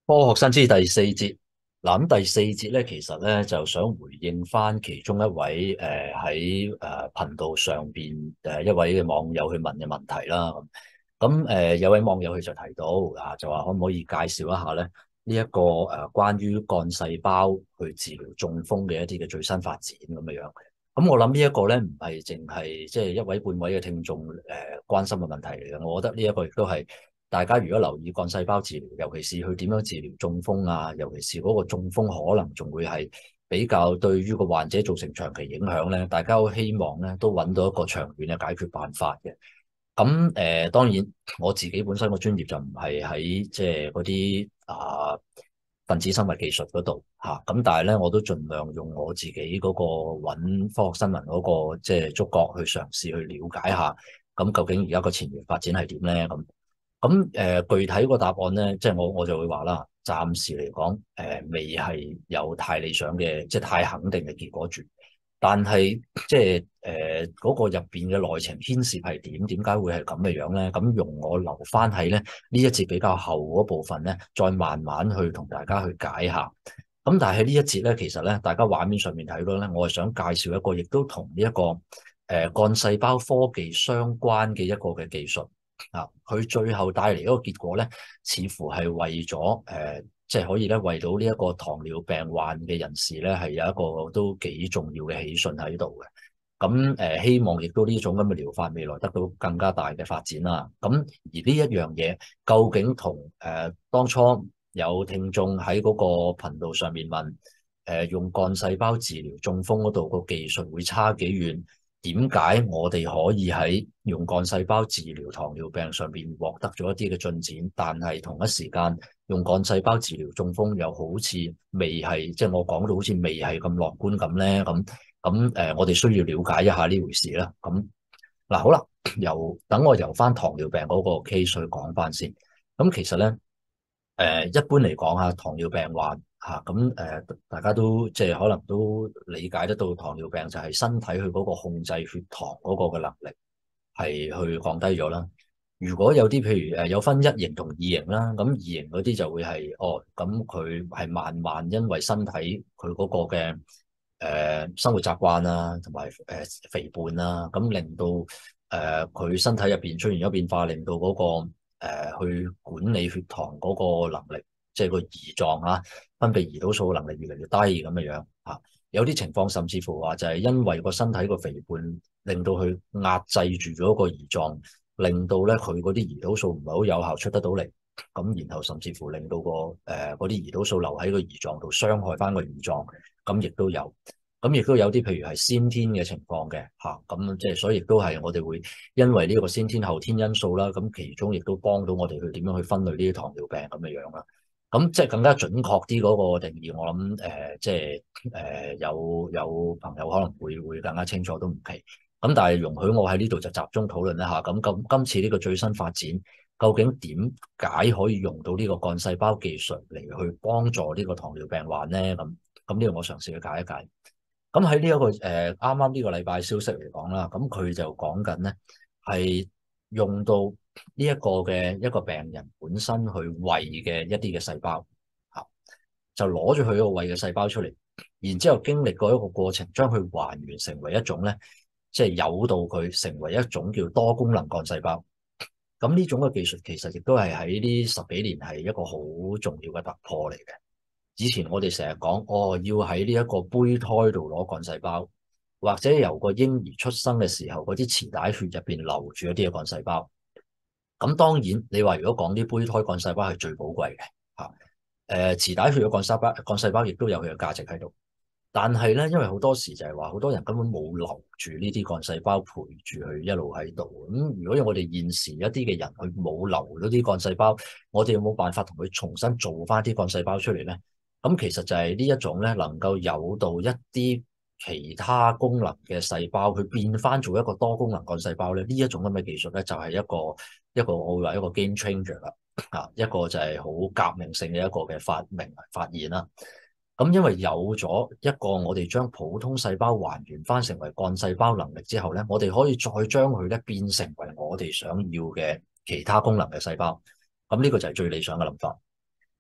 科學新知第四節，嗱咁第四節咧，其實咧就想回應翻其中一位喺頻道上邊一位嘅網友去問嘅問題啦。咁有位網友佢就提到就話可唔可以介紹一下咧呢一個關於幹細胞去治療中風嘅一啲嘅最新發展咁樣樣。咁我諗呢一個咧唔係淨係即係一位半位嘅聽眾關心嘅問題嚟嘅，我覺得呢一個亦都係。大家如果留意幹細胞治療，尤其是佢點樣治療中風啊，尤其是嗰個中風可能仲會係比較對於個患者造成長期影響咧，大家都希望咧都揾到一個長遠嘅解決辦法嘅。咁當然我自己本身個專業就唔係喺即係嗰啲分子生物技術嗰度嚇，咁但係咧我都盡量用我自己嗰個揾科學新聞嗰個即係觸覺去嘗試去了解下，咁究竟而家個前沿發展係點咧咁。具體個答案咧，即係我就會話啦，暫時嚟講，未係有太理想嘅，即係太肯定嘅結果住。但係即係嗰個入邊嘅內情牽涉係點？點解會係咁嘅樣咧？咁容我留翻喺咧呢一節比較後嗰部分咧，再慢慢去同大家去解下。咁但係喺呢一節咧，其實咧，大家畫面上面睇到咧，我係想介紹一個，亦都同呢一個幹細胞科技相關嘅一個嘅技術。佢最後帶嚟嗰個結果咧，似乎係為咗即係可以咧，為到呢一個糖尿病患嘅人士咧，係有一個都幾重要嘅喜訊喺度嘅。希望亦都呢種咁嘅療法未來得到更加大嘅發展啦。咁而呢一樣嘢，究竟同當初有聽眾喺嗰個頻道上面問，用幹細胞治療中風嗰度個技術會差幾遠？點解我哋可以喺用幹細胞治療糖尿病上邊獲得咗一啲嘅進展，但係同一時間用幹細胞治療中風又好似未係，即係我講到好似未係咁樂觀咁咧？我哋需要了解一下呢回事啦。好啦，等我由翻糖尿病嗰個 case 去講翻先。其實咧，一般嚟講嚇，糖尿病患大家都即係可能都理解得到，糖尿病就係身體佢嗰個控制血糖嗰個嘅能力係去降低咗啦。如果有啲譬如有分一型同二型啦，咁二型嗰啲就會係咁佢係慢慢因為身體佢嗰個嘅生活習慣啊，同埋肥胖啊，咁令到佢身體入邊出現咗變化，令到嗰個去管理血糖嗰個能力，即係個胰臟分泌胰島素嘅能力越嚟越低咁嘅樣嚇。有啲情況甚至乎話就係因為個身體個肥胖，令到佢壓制住咗個胰臟，令到咧佢嗰啲胰島素唔係好有效出得到嚟，咁然後甚至乎令到嗰啲胰島素留喺個胰臟度，傷害翻個胰臟，咁亦都有。咁亦都有啲譬如係先天嘅情況嘅嚇，咁即係所以亦都係我哋會因為呢個先天後天因素啦，咁其中亦都幫到我哋去點樣去分類呢啲糖尿病咁嘅樣啦。咁即係更加準確啲嗰個定義，我諗即係有朋友可能會更加清楚都唔奇。咁但係容許我喺呢度就集中討論一下。今次呢個最新發展，究竟點解可以用到呢個幹細胞技術嚟去幫助呢個糖尿病患咧？咁呢個我嘗試去解一解。咁喺呢一個啱啱呢個禮拜消息嚟講啦，咁佢就講緊咧係用到呢一個嘅一個病人本身去胃嘅一啲嘅細胞嚇，就攞咗佢個胃嘅細胞出嚟，然之後經歷過一個過程，將佢還原成為一種咧，即係誘導佢成為一種叫多功能幹細胞。咁呢種嘅技術其實亦都係喺呢十幾年係一個好重要嘅突破嚟嘅。以前我哋成日講，要喺呢一個胚胎度攞幹細胞，或者由個嬰兒出生嘅時候，嗰啲臍帶血入邊留住一啲嘅幹細胞。咁當然，你話如果講啲胚胎幹細胞係最寶貴嘅嚇，臍帶血嘅幹細胞亦都有佢嘅價值喺度。但係咧，因為好多時就係話，好多人根本冇留住呢啲幹細胞陪住佢一路喺度。如果我哋現時一啲嘅人佢冇留咗啲幹細胞，我哋有冇辦法同佢重新做翻啲幹細胞出嚟咧？其實就係呢一種咧，能夠誘導一啲其他功能嘅細胞去變翻做一個多功能幹細胞咧，呢一種咁嘅技術咧，就係一個我會話一個 game changer 啦，一個就係好革命性嘅一個嘅發現啦。因為有咗一個我哋將普通細胞還原翻成為幹細胞能力之後咧，我哋可以再將佢咧變成為我哋想要嘅其他功能嘅細胞。呢個就係最理想嘅諗法。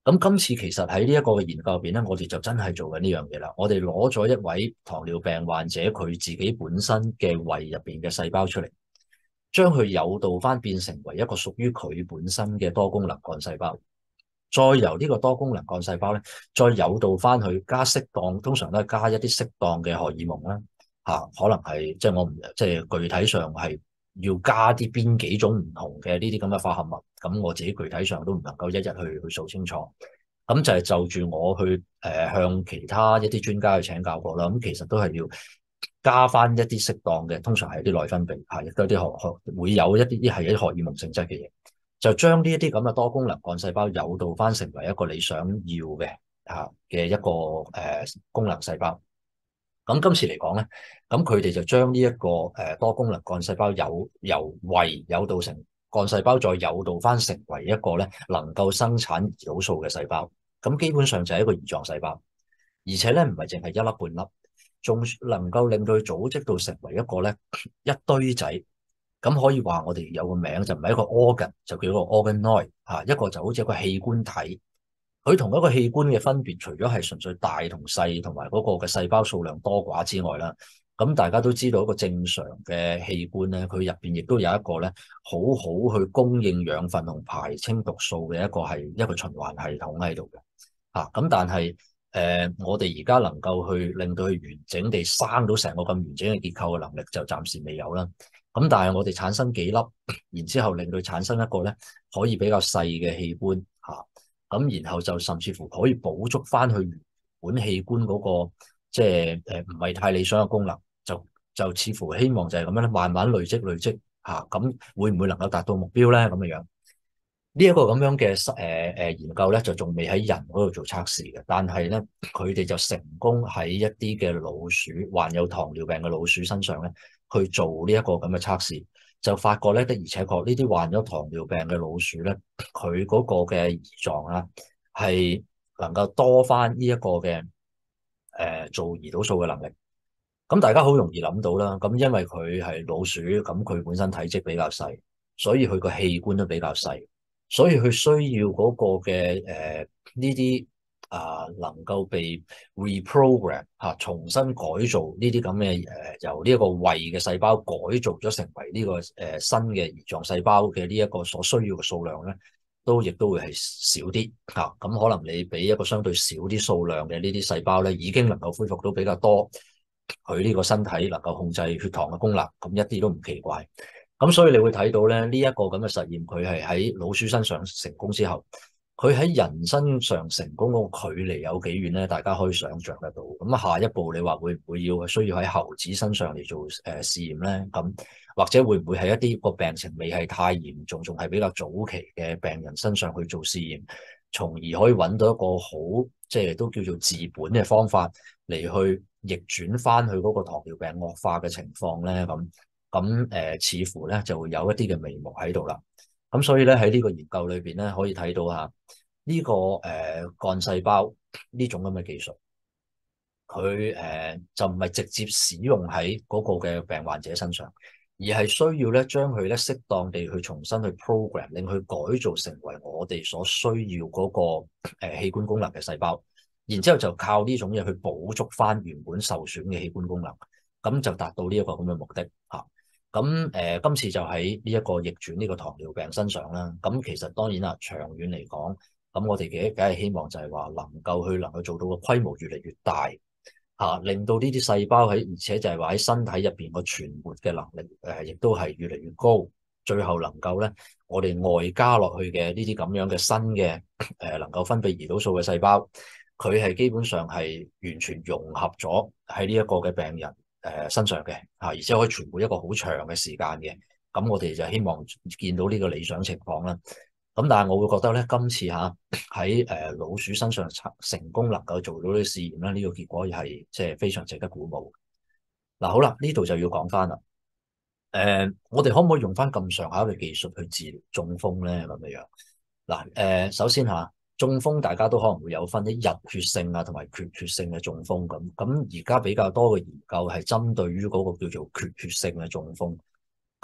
咁今次其實喺呢一個嘅研究入邊咧，我哋就真係做緊呢樣嘢啦。我哋攞咗一位糖尿病患者佢自己本身嘅胃入邊嘅細胞出嚟，將佢誘導翻變成為一個屬於佢本身嘅多功能幹細胞，再由呢個多功能幹細胞咧，再誘導翻去加適當，通常都係加一啲適當嘅荷爾蒙啦，可能係即係我唔即係具體上係要加啲邊幾種唔同嘅呢啲咁嘅化合物，咁我自己具體上都唔能夠一一去數清楚。咁就係就住我去向其他一啲專家去請教過啦。咁其實都係要加翻一啲適當嘅，通常係啲內分泌亦都有啲會有一啲係一啲荷爾蒙性質嘅嘢，就將呢一啲咁嘅多功能幹細胞誘導翻成為一個你想要嘅嘅一個功能細胞。咁今次嚟講咧，咁佢哋就將呢一個多功能幹細胞由胃誘導成幹細胞，再誘導翻成為一個咧能夠生產胰島素嘅細胞。咁基本上就係一個胰臟細胞，而且咧唔係淨係一粒半粒，仲能夠令到佢組織到成為一個咧一堆仔。咁可以話我哋有個名就唔係一個 organ，就叫做 organoid 一個就好似一個器官體。佢同一個器官嘅分別，除咗係純粹大同細，同埋嗰個嘅細胞數量多寡之外啦，咁大家都知道一個正常嘅器官咧，佢入邊亦都有一個咧好好去供應養分同排清毒素嘅一個循環系統喺度嘅。咁但係我哋而家能夠去令到佢完整地生到成個咁完整嘅結構嘅能力，就暫時未有啦。咁但係我哋產生幾粒，然之後令佢產生一個咧可以比較細嘅器官咁然後就甚至乎可以補足翻去原本器官嗰個即係唔係太理想嘅功能，就似乎希望就係咁樣咧，慢慢累積咁會唔會能夠達到目標咧？咁樣呢一個咁樣嘅研究咧，就仲未喺人嗰度做測試嘅，但係咧佢哋就成功喺一啲嘅老鼠患有糖尿病嘅老鼠身上咧去做呢一個咁嘅測試。就發覺咧，的而且確呢啲患咗糖尿病嘅老鼠咧，佢嗰個嘅胰臟係能夠多翻呢一個嘅做胰島素嘅能力。咁大家好容易諗到啦。咁因為佢係老鼠，咁佢本身體積比較細，所以佢個器官都比較細，所以佢需要嗰個嘅呢啲能夠被 reprogram 重新改造呢啲咁嘅由呢一個胃嘅細胞改造咗成為呢個新嘅胰臟細胞嘅呢一個所需要嘅數量咧，亦都會係少啲咁可能你俾一個相對少啲數量嘅呢啲細胞咧，已經能夠恢復到比較多佢呢個身體能夠控制血糖嘅功能，咁一啲都唔奇怪。咁所以你會睇到咧，呢一個咁嘅實驗，佢係喺老鼠身上成功之後，佢喺人身上成功嗰個距離有幾遠咧？大家可以想像得到。咁下一步你話會唔會需要喺猴子身上嚟做試驗咧？咁或者會唔會係一啲個病情未係太嚴重，仲係比較早期嘅病人身上去做試驗，從而可以揾到一個好即係都叫做治本嘅方法嚟去逆轉翻去嗰個糖尿病惡化嘅情況咧？似乎咧就會有一啲嘅眉目喺度啦。咁所以咧喺呢個研究裏邊咧，可以睇到呢個幹細胞呢種咁嘅技術，佢就唔係直接使用喺嗰個嘅病患者身上，而係需要咧將佢咧適當地去重新去 program，令佢改造成為我哋所需要嗰個器官功能嘅細胞，然之後就靠呢種嘢去補足翻原本受損嘅器官功能，咁就達到呢一個咁嘅目的今次就喺呢一個逆轉呢個糖尿病身上啦。咁其實當然啦，長遠嚟講，咁我哋梗係希望就係話能夠做到個規模越嚟越大令到呢啲細胞而且就係話喺身體入邊個存活嘅能力亦都係越嚟越高。最後能夠咧，我哋外加落去嘅呢啲咁樣嘅新嘅能夠分泌胰島素嘅細胞，佢係基本上係完全融合咗喺呢一個嘅病人身上嘅而且可以存活一個好長嘅時間嘅。咁我哋就希望見到呢個理想情況啦。咁但係我會覺得咧，今次喺老鼠身上成功能夠做到呢個試驗啦，呢個結果係即係非常值得鼓舞。嗱，好啦，呢度就要講翻啦。我哋可唔可以用翻咁上下嘅技術去治療中風咧？咁樣嗱，首先中風大家都可能會有分啲溢血性同埋缺血性嘅中風咁而家比較多嘅研究係針對於嗰個叫做缺血性嘅中風。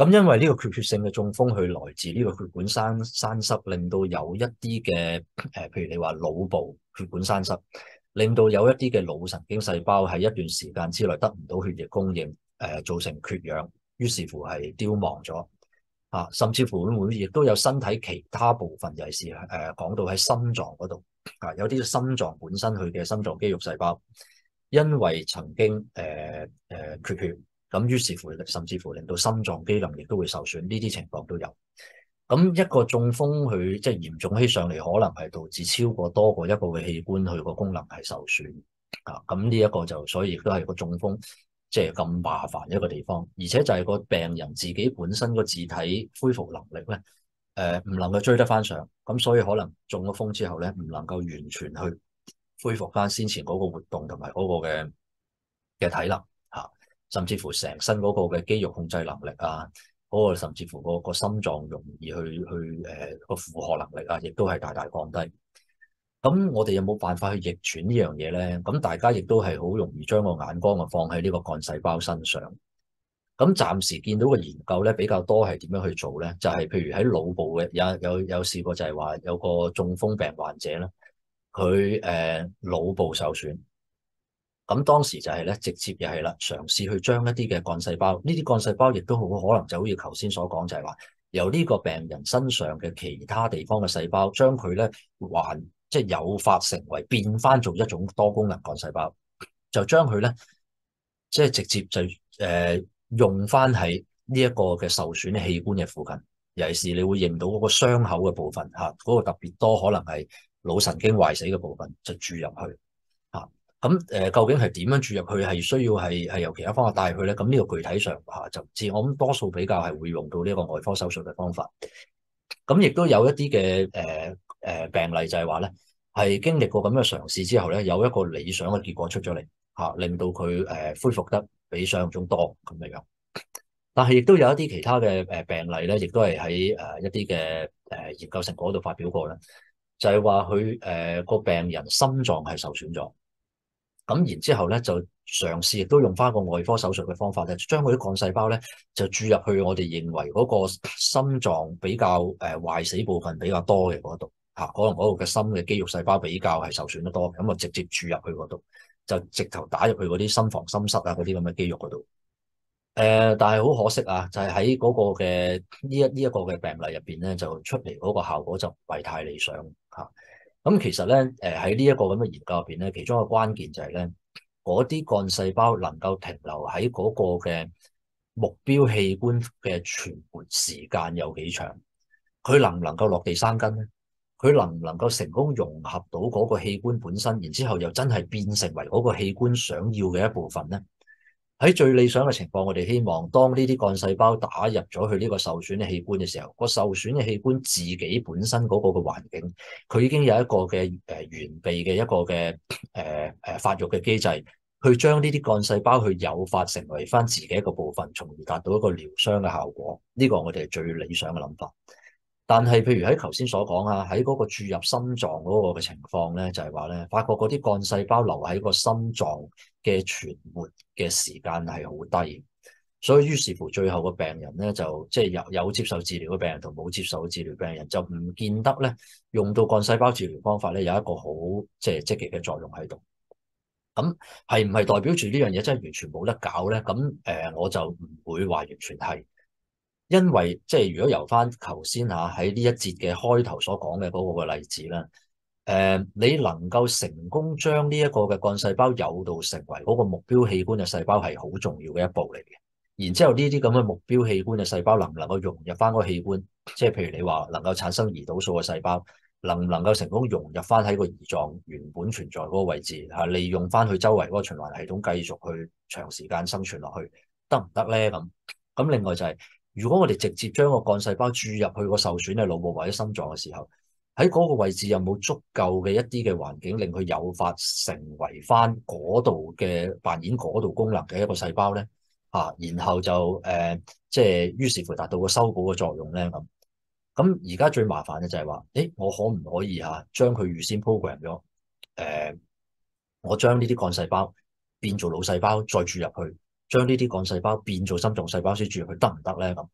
咁因為呢個缺血性嘅中風，佢來自呢個血管栓塞，令到有一啲嘅譬如你話腦部血管栓塞，令到有一啲嘅腦神經細胞喺一段時間之內得唔到血液供應，造成缺氧，於是乎係凋亡咗。甚至乎會唔會亦都有身體其他部分，尤其是講到喺心臟嗰度，有啲心臟本身佢嘅心臟肌肉細胞，因為曾經缺血，咁於是乎甚至乎令到心臟機能亦都會受損，呢啲情況都有。咁一個中風佢即係嚴重起上嚟，可能係導致超過多過一個嘅器官佢個功能係受損。咁呢一個就所以亦都係個中風即係咁麻煩一個地方，而且就係個病人自己本身個自體恢復能力咧，唔能夠追得翻上，咁所以可能中咗風之後咧，唔能夠完全去恢復翻先前嗰個活動同埋嗰個嘅體能甚至乎成身嗰個嘅肌肉控制能力啊，嗰個甚至乎個心臟容易去個負荷能力啊，亦都係大大降低。咁我哋有冇辦法去逆轉呢樣嘢咧？咁大家亦都係好容易將個眼光啊放喺呢個幹細胞身上。咁暫時見到嘅研究咧比較多係點樣去做咧？就係譬如喺腦部嘅有試過就係話有個中風病患者咧，佢腦部受損。咁當時就係咧直接又係啦，嘗試去將一啲嘅幹細胞，呢啲幹細胞亦都好可能就好似頭先所講，就係話由呢個病人身上嘅其他地方嘅細胞，將佢咧即係誘發成為變翻做一種多功能幹細胞，就將佢咧即係直接就用翻喺呢一個嘅受損器官嘅附近，尤其是你會認到嗰個傷口嘅部分嗰個特別多可能係腦神經壞死嘅部分就注入去咁究竟係點樣注入去？係需要係由其他方法帶去咧？咁呢個具體上就唔知。我諗多數比較係會用到呢個外科手術嘅方法。咁亦都有一啲嘅病例就係話咧，係經歷過咁嘅嘗試之後咧，有一個理想嘅結果出咗嚟令到佢恢復得比想象中多咁樣樣。但係亦都有一啲其他嘅病例咧，亦都係喺一啲嘅研究成果度發表過咧，就係話佢個病人心臟係受損咗。咁然之後咧，就嘗試亦都用翻個外科手術嘅方法咧，將嗰啲幹細胞咧就注入去我哋認為嗰個心臟比較壞死部分比較多嘅嗰度可能嗰度嘅心嘅肌肉細胞比較係受損得多，咁啊直接注入去嗰度，就直頭打入去嗰啲心房心室嗰啲咁嘅肌肉嗰度。但係好可惜就係喺嗰個嘅呢一個嘅病例入邊咧，就出嚟嗰個效果就唔係太理想咁其實咧，喺呢一個咁嘅研究入邊咧，其中一個關鍵就係咧，嗰啲幹細胞能夠停留喺嗰個嘅目標器官嘅存活時間有幾長？佢能唔能夠落地生根咧？佢能唔能夠成功融合到嗰個器官本身，然之後又真係變成為嗰個器官想要嘅一部分咧？喺最理想嘅情況，我哋希望當呢啲幹細胞打入咗去呢個受損嘅器官嘅時候，個受損嘅器官自己本身嗰個嘅環境，佢已經有一個嘅完備嘅一個嘅發育嘅機制，去將呢啲幹細胞去誘發成為翻自己一個部分，從而達到一個療傷嘅效果。呢個我哋係最理想嘅諗法。但係，譬如喺頭先所講喺嗰個注入心臟嗰個嘅情況咧，就係話咧，發覺嗰啲幹細胞留喺個心臟嘅存活嘅時間係好低，所以於是乎最後個病人咧就即係有接受治療嘅病人同冇接受治療病人就唔見得咧用到幹細胞治療方法咧有一個好即係積極嘅作用喺度。咁係唔係代表住呢樣嘢真係完全冇得搞咧？咁我就唔會話完全係。因為即係如果由翻頭先喺呢一節嘅開頭所講嘅嗰個嘅例子啦，你能夠成功將呢一個嘅幹細胞誘導成為嗰個目標器官嘅細胞係好重要嘅一步嚟嘅。然之後呢啲咁嘅目標器官嘅細胞能唔能夠融入翻個器官，即係譬如你話能夠產生胰島素嘅細胞，能唔能夠成功融入翻喺個胰臟原本存在嗰個位置利用翻佢周圍嗰個循環系統繼續去長時間生存落去，得唔得咧？咁另外就係，如果我哋直接將個幹細胞注入去個受損嘅腦部或者心臟嘅時候，喺嗰個位置有冇足夠嘅一啲嘅環境令佢誘發成為翻嗰度嘅扮演嗰度功能嘅一個細胞咧？然後就即係於是乎達到個修補嘅作用咧咁。咁而家最麻煩嘅就係話，我可唔可以將佢預先 program 咗？我將呢啲幹細胞變做腦細胞再注入去，將呢啲幹細胞變做心臟細胞先注入去，得唔得咧咁？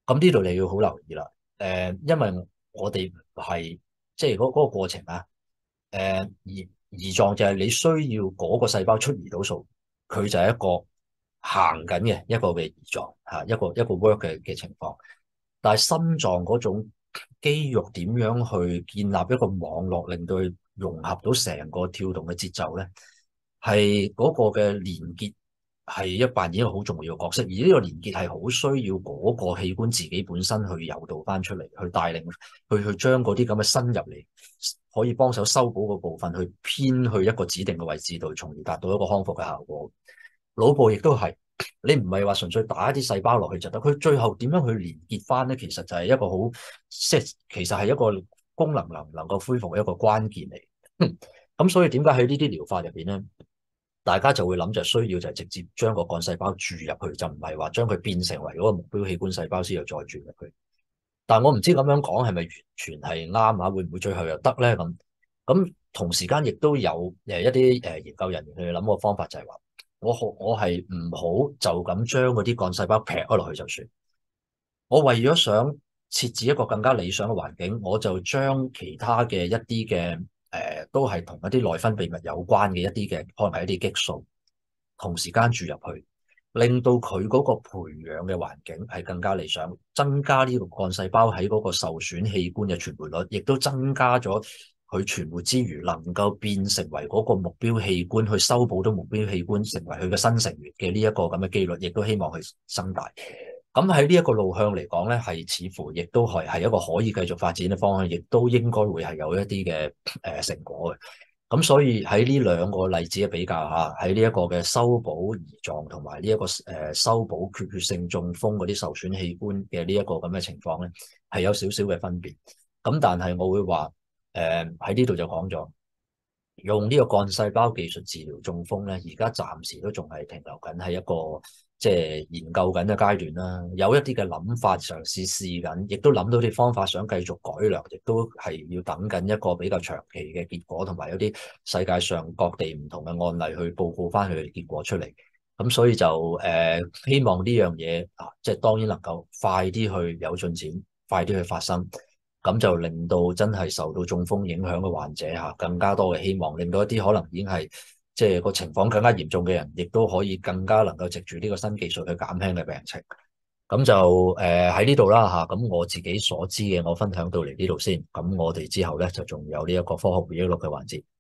咁呢度你要好留意啦。因為我哋係即係嗰個過程啊。胰臟就係你需要嗰個細胞出胰島素，佢就係一個行緊嘅一個嘅胰臟嚇，一個 work 嘅情況。但係心臟嗰種肌肉點樣去建立一個網絡，令到佢融合到成個跳動嘅節奏咧，係嗰個嘅連結係扮演一個好重要嘅角色。而呢個連結係好需要嗰個器官自己本身去誘導翻出嚟，去帶領去將嗰啲咁嘅新入嚟，可以幫手修補個部分，去偏去一個指定嘅位置度，從而達到一個康復嘅效果。腦部亦都係。你唔係話純粹打一啲細胞落去就得，佢最後點樣去連結翻咧？其實就係一個好，即係其實係一個功能能唔能夠恢復嘅一個關鍵嚟。咁所以點解喺呢啲療法入邊咧，大家就會諗就需要就係直接將個幹細胞注入去，就唔係話將佢變成為嗰個目標器官細胞先又再注入去。但我唔知咁樣講係咪完全係啱啊？會唔會最後又得咧？咁同時間亦都有一啲研究人員去諗個方法，就係話我係唔好就咁將嗰啲幹細胞劈咗落去就算。我為咗想設置一個更加理想嘅環境，我就將其他嘅一啲嘅都係同一啲內分泌物有關嘅一啲嘅，可能係一啲激素，同時間注入去，令到佢嗰個培養嘅環境係更加理想，增加呢個幹細胞喺嗰個受損器官嘅存活率，亦都增加咗佢存活之餘，能夠變成為嗰個目標器官去修補到目標器官，成為佢嘅新成員嘅呢一個咁嘅機率，亦都希望去增大。咁喺呢一個路向嚟講咧，係似乎亦都係一個可以繼續發展嘅方向，亦都應該會係有一啲嘅成果嘅。咁所以喺呢兩個例子嘅比較下，喺呢一個嘅修補胰臟同埋呢一個修補缺血性中風嗰啲受損器官嘅呢一個咁嘅情況咧，係有少少嘅分別。咁但係我會話喺呢度就講咗。用呢個幹細胞技術治療中風咧，而家暫時都仲係停留緊喺一個即係研究緊嘅階段啦。有一啲嘅諗法嘗試試緊，亦都諗到啲方法想繼續改良，亦都係要等緊一個比較長期嘅結果，同埋有啲世界上各地唔同嘅案例去報告翻佢嘅結果出嚟。咁所以就希望呢樣嘢啊，即係當然能夠快啲去有進展，快啲去發生。咁就令到真係受到中風影響嘅患者嚇更加多嘅希望，令到一啲可能已經係即係個情況更加嚴重嘅人，亦都可以更加能夠藉住呢個新技術去減輕嘅病情。咁就喺呢度啦嚇，咁我自己所知嘅我分享到嚟呢度先。咁我哋之後咧就仲有呢一個科學回憶錄嘅環節。